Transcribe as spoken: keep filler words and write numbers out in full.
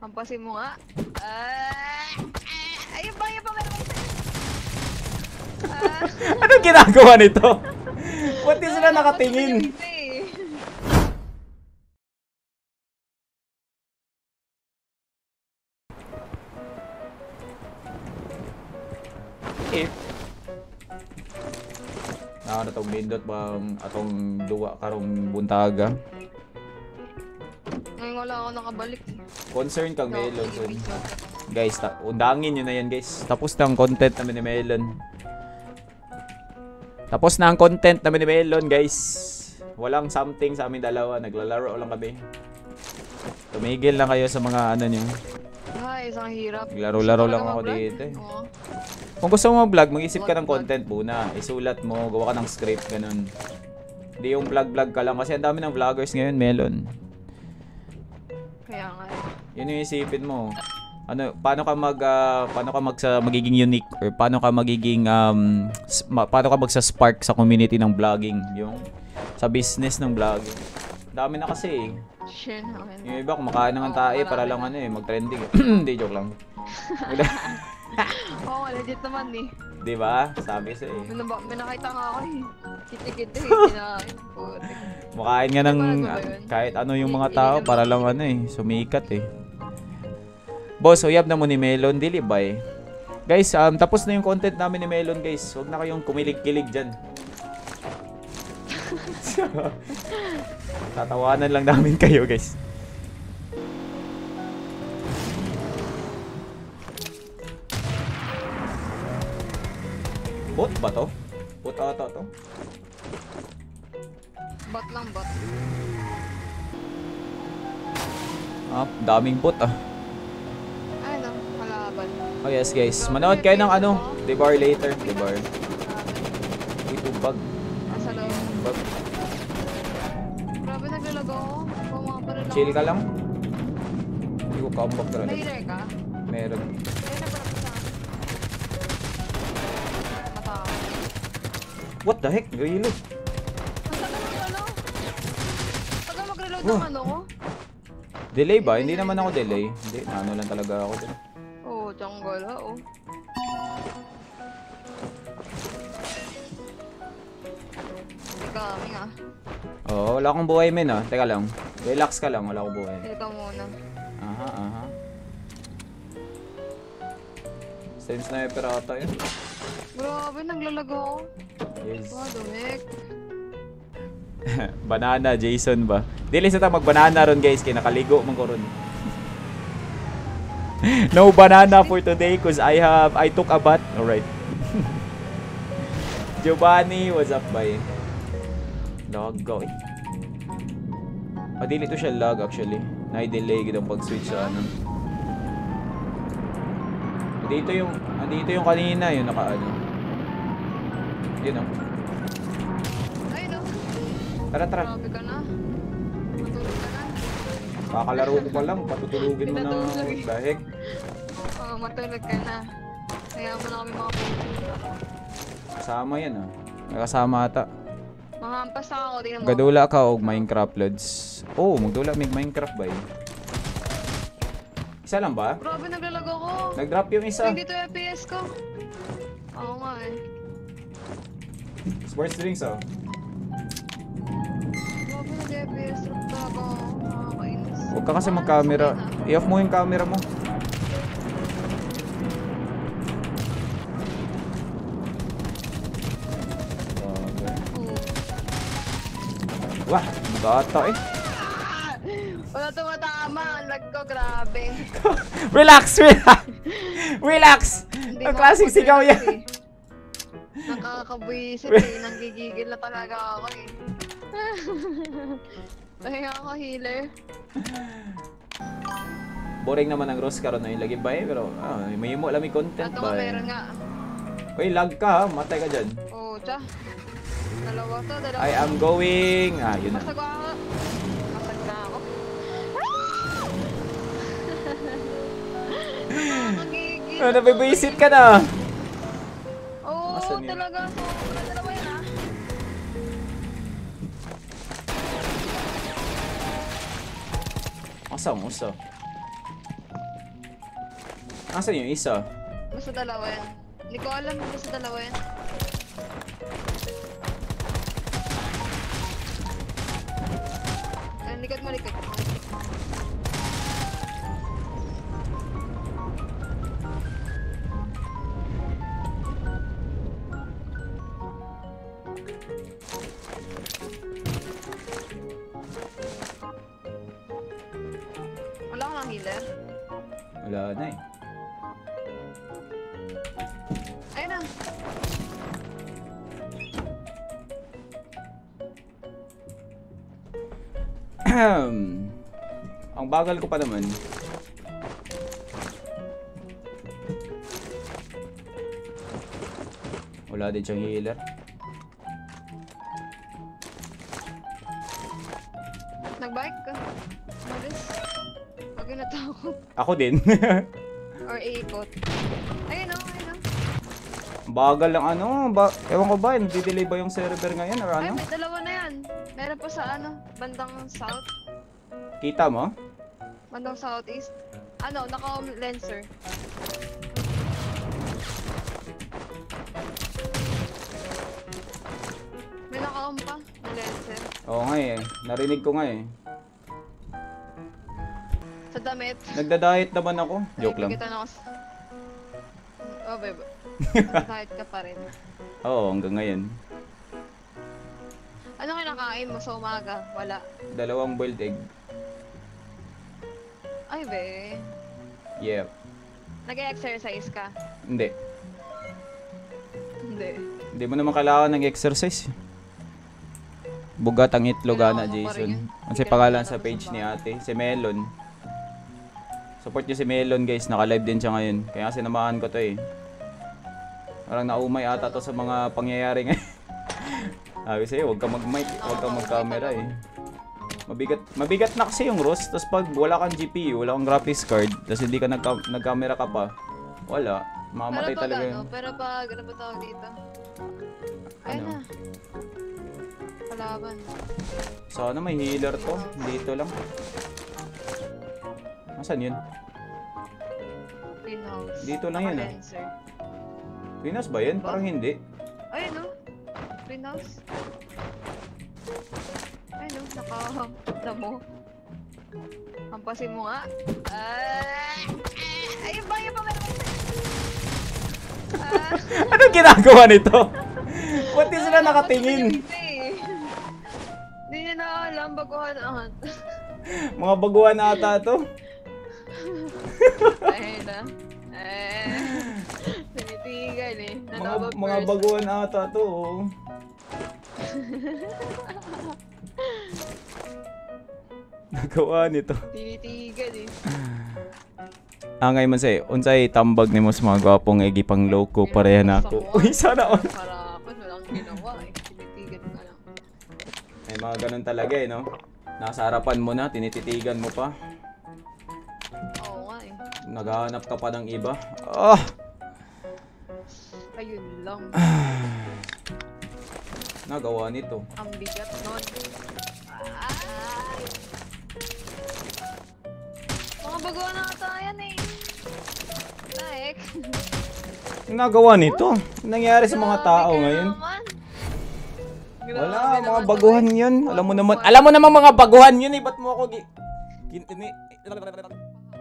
Hampasin mo nga. Ah, ayun ba, ayun ba, meron isa. Ah. Anong ginagawa nito? Ba't di sila nakatingin? Eh. Naka na itong bindot bang atong duwa karong buntaga. Ngayon wala ako nakabalik. Concern kang Melon. So, guys, undangin nyo na yan guys. Tapos na ang content namin ni Melon. Tapos na ang content namin ni Melon guys. Walang something sa amin dalawa. Naglalaro lang kami. Tumigil lang kayo sa mga ano nyo. Ay, isang hirap. Naglaro-laro lang ako dito eh. Oo. Kung gusto mo mag-vlog, mag-isip ka ng content muna. Isulat mo, gawa ka ng script, ganun. Hindi yung vlog-vlog ka lang. Kasi ang dami ng vloggers ngayon, Melon. Kaya nga. Yun yung isipin mo. Ano, paano ka mag uh, paano ka mag sa magiging unique or paano ka magiging um ma, paano ka magsa-spark sa community ng vlogging, yung sa business ng vlogging. Dami na kasi eh. Shit, okay. Yung iba kumakain ng tae para lang ano eh, mag-trending. Hindi, joke lang. Oo, oh, legit naman eh. Di ba? Sabi sa eh. May nakita nga ako eh. Kiti-kiti eh. Kinain. Makain nga ng kahit ano yung mga tao para lang ano eh, sumikat eh. Boss, uyab na mo ni Melon, dili ba eh? Guys, um, tapos na yung content namin ni Melon guys. Huwag na kayong kumilig-kilig dyan. Tatawanan lang namin kayo guys. Bot ba to? Bot ata to? Bot lang, bot. Ah, daming bot ah. Ay no, kalaban. Oh yes guys, manood kayo ng ano, Debar later, Debar. Ito bug. Asa daw? Bug. Grabe naglalago ako. Pumaparil ako. Chill ka lang. Hindi ko comeback talaga. May healer ka? Meron. Ayun na pala sa mata. What the heck? Reload. Ang tagal ng ano? Tagal mag-reload Oh. ng ano ko? Delay ba? Hindi naman ako delay. Hindi, ano lang talaga ako dun. Oo, oh, jungle ha, oh. Kami nga. Oo, wala akong buhay men ah. Teka lang. Relax ka lang, wala akong buhay. Ito muna. Aha, aha. Same sniper ata yun. Grabe, naglalago ako. Yes. Wow, dumik. Banana, Jason ba? Dili sa ta mag-banana ron guys, kaya nakaligo man ko ron. No banana for today cause I have, I took a bath. Alright. Giovanni, what's up, bye? Lag go eh. Ah, dili to siya lag actually. Na-delay gid ang pag-switch sa ano. Dito yung, ah, dito yung kanina, yung naka ano. Yun oh. Ay, no. Tara, tara. Grabe ka na. Matulog ka na. Kakalaro ko pa lang, patutulugin mo na dahil. Oo, matulog ka na. Kaya mo na kami mga Kasama yan ah. May kasama ata. Mahampas ako, tingnan mo. Gadula ka og Minecraft lods. Oh, magdula mig Minecraft ba yun? Isa lang ba? Grabe, naglalago ko. Nag-drop yung isa. Hindi to F P S ko. Oo nga eh. Sports drinks oh. Grabe, nag-F P S drop talaga ako. Nakakainis. Huwag ka kasi mag-camera. I-off mo yung camera mo. Wah, magata eh. Wala tumatama. Ang lag ko, grabe. Relax, relax. Relax. Hindi Ang mo klaseng ako sigaw relax yan. eh. Nakakabuisit eh. Nanggigigil na talaga ako eh. Kaya ako healer. Boring naman ang Rose karon na ilagay ba eh. Pero ah, may mo alam yung content Ito ba nga eh. meron nga. Uy, lag ka ha. Matay ka dyan. Oo, tsa. Dalawa to, dalawa. I am going. Ah, yun na. Masag ako. Masag na ako. Nakakagigil. Ah, nabibisit ka na. Oo, Asan yun? talaga. Sobra dalawa yan ah. Asam, usa. Asan yung isa? Basta dalawa yan. Hindi ko alam, basta dalawa yan. Ay, likod mo, likod mo. Wala kang healer? Wala na eh. Ayun na. Ang bagal ko pa naman. Wala din siyang healer. Nagbike ka. Malis. Huwag yung natakot. Ako din. Or iikot. Ayun o, ayun o. Bagal lang ano. Ba Ewan ko ba, nadidelay ba yung server ngayon or Ay, ano? may dalawa na yan. Meron pa sa ano, bandang south. Kita mo? Bandang southeast. Ano, naka-lenser. May naka-on pa na lenser. Oo nga eh. Narinig ko nga eh. Sa damit. Nagda-diet naman ako. Joke lang. Nakikita na ako sa... Oh, bebe. Kahit ka pa rin. Oo, hanggang ngayon. Ano kinakain mo sa umaga? Wala. Dalawang boiled egg. Ay, be. Yeah. Nag-exercise ka? Hindi. Hindi. Hindi mo naman kailangan ng exercise. Bugat ang itlogana, Kailangan mo pa rin Jason. yun. Kasi Hindi ka pangalan naman sa tapos page sa ni bahay. ate, si Melon. Support nyo si Melon guys, naka-live din siya ngayon. Kaya sinamahan ko to eh. Parang naumay ata to sa mga pangyayari ngayon. Sabi sa'yo, huwag ka mag-mic, huwag ka mag-camera eh. Mabigat, mabigat na kasi yung Ross. Tapos pag wala kang G P U, wala kang graphics card, tapos hindi ka nagka- nag-camera ka pa, wala. Mamamatay Pero pag talaga ano, yun. pero pag ano ba tawag dito? Ayun Ano? na. Kalaban. Sana may healer to. Dito lang. Nasaan yun? Greenhouse. Dito lang yun, ah. Naka-lenser. Greenhouse ba yun? Parang hindi. Ayun no. Greenhouse. Ayun no. Naka... Damo. Hampasin mo nga. Ah! Ayun ba? Ayun ba? Meron ka- Ah! Anong ginagawa nito? Ba't di sila Ay, nakatingin? nakapasok na yung isa eh. Hindi niya na alam baguhan ang Mga baguhan ata to. ayun na. Eh. Tinitigan eh. Mga, Nanabag mga first. baguhan ata to. oh. Nagawa nito. Tinitigan eh. Ah, ngayon man say, unsay tambag ni mo sa mga gwapong egi pang loko pareha na ako. Uy, sana all. Para ako, walang ginawa eh. Tinitigan ka lang. May mga ganun talaga eh, no? Nasa harapan mo na, tinititigan mo pa. Oo nga eh. Naghahanap ka pa ng iba. Ah! Ayun lang. Nagawa nito. Ang bigat nun. Ay! Mga baguhan na ata yan eh. Like. Nagawa nito. Anong nangyari sa mga tao ngayon? Wala, mga baguhan yun. Alam mo naman, alam mo naman mga baguhan yun eh. Ba't mo ako gi... Gin... ini-